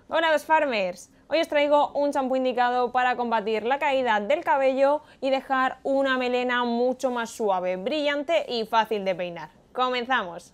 Hola dos farmers, hoy os traigo un champú indicado para combatir la caída del cabello y dejar una melena mucho más suave, brillante y fácil de peinar. ¡Comenzamos!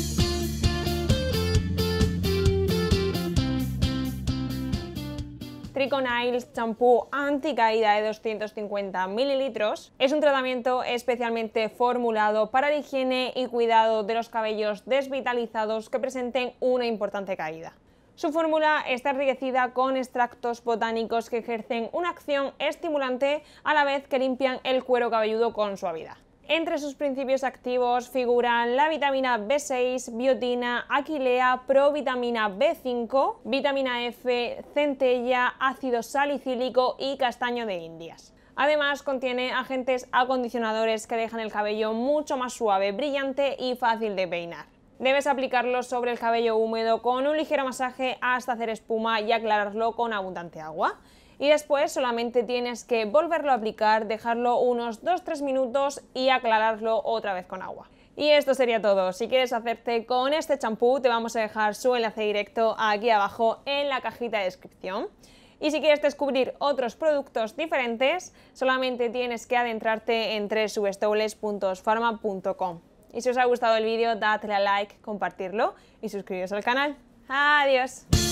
Triconails champú anticaída de 250 ml es un tratamiento especialmente formulado para la higiene y cuidado de los cabellos desvitalizados que presenten una importante caída. Su fórmula está enriquecida con extractos botánicos que ejercen una acción estimulante a la vez que limpian el cuero cabelludo con suavidad. Entre sus principios activos figuran la vitamina B6, biotina, aquilea, provitamina B5, vitamina F, centella, ácido salicílico y castaño de Indias. Además, contiene agentes acondicionadores que dejan el cabello mucho más suave, brillante y fácil de peinar. Debes aplicarlo sobre el cabello húmedo con un ligero masaje hasta hacer espuma y aclararlo con abundante agua. Y después solamente tienes que volverlo a aplicar, dejarlo unos 2-3 minutos y aclararlo otra vez con agua. Y esto sería todo. Si quieres hacerte con este champú, te vamos a dejar su enlace directo aquí abajo en la cajita de descripción. Y si quieres descubrir otros productos diferentes, solamente tienes que adentrarte en www.farma.com. Y si os ha gustado el vídeo, dadle a like, compartirlo y suscribiros al canal. ¡Adiós!